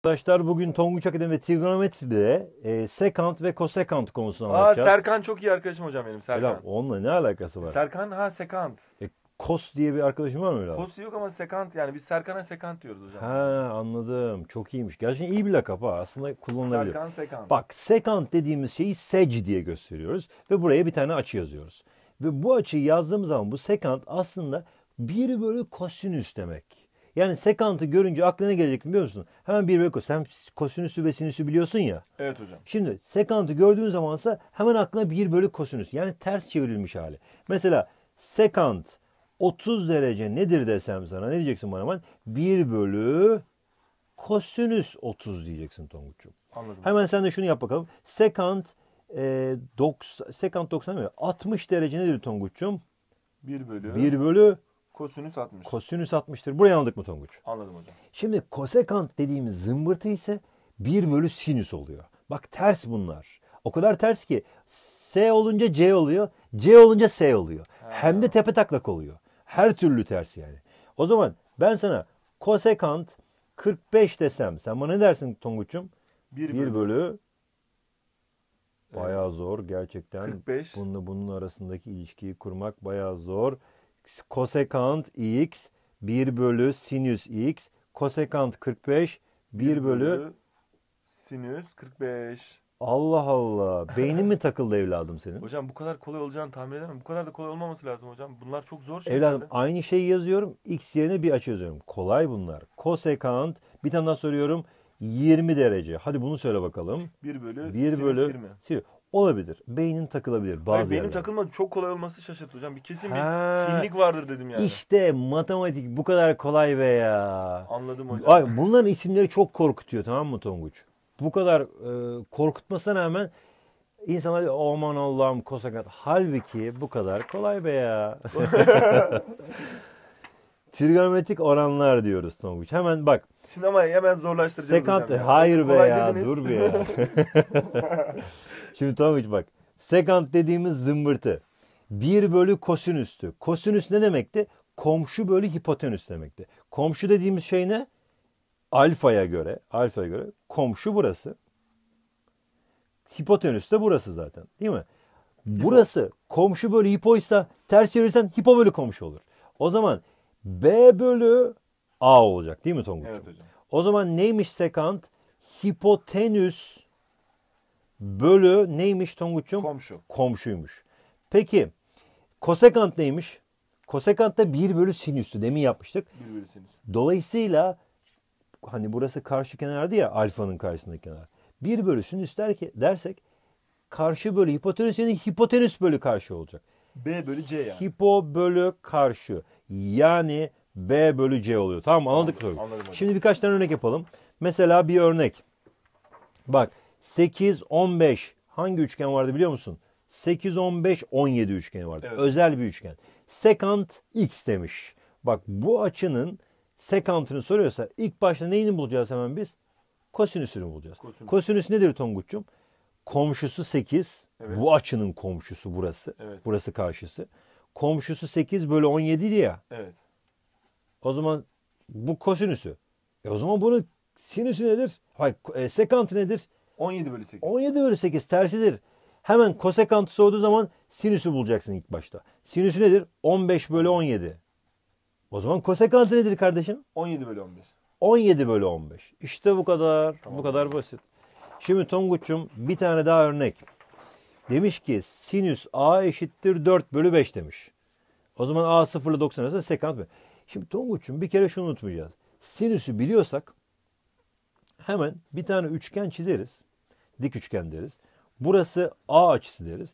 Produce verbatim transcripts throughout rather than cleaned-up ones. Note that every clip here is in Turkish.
Arkadaşlar bugün Tonguç Akademi ve Trigonometri'de e, sekant ve kosekant konusunu Aa, anlatacağız. Serkan çok iyi arkadaşım hocam benim, Serkan. Selam, onunla ne alakası var? Serkan ha sekant. E, Kos diye bir arkadaşım var mı öyle? Kos yok ama sekant, yani biz Serkan'a sekant diyoruz hocam. Ha, anladım. Çok iyiymiş. Gerçekten iyi bir lakap ha. Aslında kullanılabilir. Serkan sekant. Bak, sekant dediğimiz şeyi sec diye gösteriyoruz ve buraya bir tane açı yazıyoruz. Ve bu açıyı yazdığımız zaman bu sekant aslında bir bölü kosinüs demek. Yani sekantı görünce aklına gelecek biliyor musun? Hemen bir bölü kosinüs. Sen kosinüsü ve sinüsü biliyorsun ya. Evet hocam. Şimdi sekantı gördüğün zamansa hemen aklına bir bölü kosinüs. Yani ters çevrilmiş hali. Mesela sekant otuz derece nedir desem sana, ne diyeceksin bana hemen? bir bölü kosinüs otuz diyeceksin Tonguç'um. Anladım. Hemen sen de şunu yap bakalım. Sekant e, doksan, sekant doksan değil mi? altmış derece nedir Tonguç'um? bir bölü. bir bölü Kosinüs altmış. kosinüs altmıştır. Burayı anladık mı Tonguç? Anladım hocam. Şimdi kosekant dediğimiz zımbırtı ise bir bölü sinüs oluyor. Bak ters bunlar. O kadar ters ki S olunca C oluyor. C olunca S oluyor. Ha. Hem de tepe taklak oluyor. Her türlü ters yani. O zaman ben sana kosekant kırk beş desem sen bana ne dersin Tonguç'um? bir bir bölü. bölü Evet. bayağı zor gerçekten. kırk beş. Bununla bunun arasındaki ilişkiyi kurmak bayağı zor. Kosekant x bir bölü sinüs x. Kosekant kırk beş bir bölü. Sinüs kırk beş. Allah Allah. Beynin mi takıldı evladım senin? Hocam bu kadar kolay olacağını tahmin edemem. Bu kadar da kolay olmaması lazım hocam. Bunlar çok zor şeyler. Evladım aynı şeyi yazıyorum. X yerine bir açı yazıyorum. Kolay bunlar. Kosekant bir tane daha soruyorum. yirmi derece. Hadi bunu söyle bakalım. bir bölü bir sinüs bölü yirmi. sinüs. Olabilir. Beynin takılabilir. Bazı Hayır, benim yerlerde. takılmadı. Çok kolay olması şaşırttı hocam. Bir kesin Ha. bir hinlik vardır dedim yani. İşte matematik bu kadar kolay be ya. Anladım hocam. Ay, bunların isimleri çok korkutuyor, tamam mı Tonguç? Bu kadar e, korkutmasına rağmen insanlar diyor, aman Allah'ım kosekant. Halbuki bu kadar kolay be ya. Trigonometrik oranlar diyoruz Tonguç. Hemen bak. Şimdi ama hemen zorlaştıracağız Sekant, hocam. ya. hayır be Kolay ya, dediniz. dur be ya. Şimdi Tonguç bak. Sekant dediğimiz zımbırtı. bir bölü kosinüstü. Kosinüs ne demekti? Komşu bölü hipotenüs demekti. Komşu dediğimiz şey ne? Alfaya göre, alfaya göre komşu burası. Hipotenüs de burası zaten, değil mi? Burası komşu bölü hipoysa ters çevirirsen hipo bölü komşu olur. O zaman B bölü A olacak, değil mi Tonguç'um? Evet hocam. O zaman neymiş sekant? Hipotenüs bölü neymiş Tonguç'um? Komşu. Komşuymuş. Peki kosekant neymiş? Kosekant da bir bölü sinüstü. Demin yapmıştık. bir bölü sinüs. Dolayısıyla hani burası karşı kenardı ya, alfanın karşısındaki kenar. bir bölü sinüs der ki, dersek karşı bölü hipotenüs, yani hipotenüs bölü karşı olacak. B bölü C yani. Hipo bölü karşı. Yani B bölü C oluyor. Tamam mı? Anladık mı? Anladım hocam. Şimdi birkaç tane örnek yapalım. Mesela bir örnek. Bak sekiz, on beş hangi üçgen vardı biliyor musun? sekiz, on beş, on yedi üçgeni vardı. Evet. Özel bir üçgen. Sekant x demiş. Bak bu açının sekantını soruyorsa ilk başta neyini bulacağız hemen biz? Kosinüsünü bulacağız. Kosinüs. Kosinüs nedir Tonguç'cum? Komşusu sekiz. Evet. Bu açının komşusu burası. Evet. Burası karşısı. Komşusu sekiz bölü on yedi ya. Evet. O zaman bu kosinüsü. E o zaman bunun sinüsü nedir? Hayır, e, sekantı nedir? on yedi bölü sekiz. on yedi bölü sekiz tersidir. Hemen kosekantı sorduğu zaman sinüsü bulacaksın ilk başta. Sinüsü nedir? on beş bölü on yedi. O zaman kosekantı nedir kardeşim? on yedi bölü on beş. on yedi bölü on beş. İşte bu kadar. Tamam. Bu kadar basit. Şimdi Tonguç'um bir tane daha örnek. Demiş ki sinüs A eşittir dört bölü beş demiş. O zaman A sıfır ile doksan arasında sekant. Şimdi Tonguç'um bir kere şunu unutmayacağız. Sinüsü biliyorsak hemen bir tane üçgen çizeriz. Dik üçgen deriz. Burası A açısı deriz.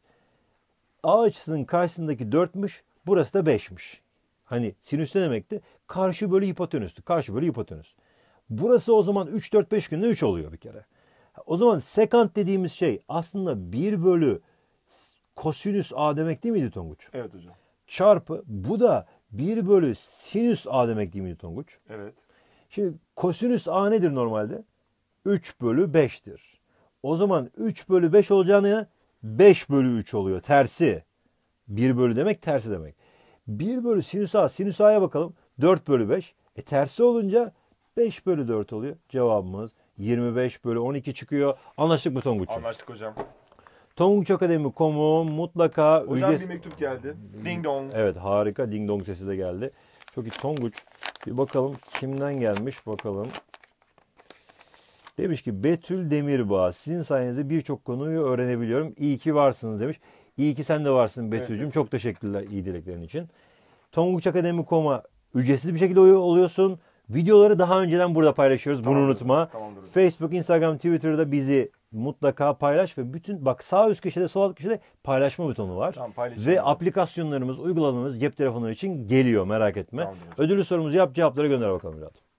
A açısının karşısındaki dörtmüş. Burası da beşmiş. Hani sinüs ne demekti? Karşı bölü hipotenüstü. Karşı bölü hipotenüs. Burası o zaman üç, dört, beş günde üç oluyor bir kere. O zaman sekant dediğimiz şey aslında bir bölü kosinüs A demek değil miydi Tonguç? Evet hocam. Çarpı bu da bir bölü sinüs A demek değil miydi Tonguç? Evet. Şimdi kosinüs A nedir normalde? üç bölü beştir. O zaman üç bölü beş olacağına beş bölü üç oluyor. Tersi. bir bölü demek tersi demek. bir bölü sinüs A. Sinüs A'ya bakalım. dört bölü beş. E tersi olunca beş bölü dört oluyor. Cevabımız yirmi beş bölü on iki çıkıyor. Anlaştık mı Tonguç'um? Anlaştık hocam. Tonguç Akademi nokta com'u mutlaka Hocam ücretsiz... bir mektup geldi. Ding dong. Evet, harika. Ding dong sesi de geldi. Çok iyi. Tonguç, bir bakalım kimden gelmiş bakalım. Demiş ki Betül Demirbağ, sizin sayenizde birçok konuyu öğrenebiliyorum. İyi ki varsınız demiş. İyi ki sen de varsın Betül'cüğüm. Evet. Çok teşekkürler iyi dileklerin için. Tonguç Akademi nokta com'a ücretsiz bir şekilde oluyorsun. Videoları daha önceden burada paylaşıyoruz. Bunu Tamamdır. unutma. Tamamdır hocam. Facebook, Instagram, Twitter'da bizi mutlaka paylaş ve bütün bak sağ üst köşede, sol alt köşede paylaşma butonu var. Tamam, paylaşalım Ve hocam. aplikasyonlarımız, uygulamalarımız cep telefonları için geliyor, merak etme. Tamamdır hocam. Ödüllü sorumuzu yap, cevapları gönder bakalım Murat.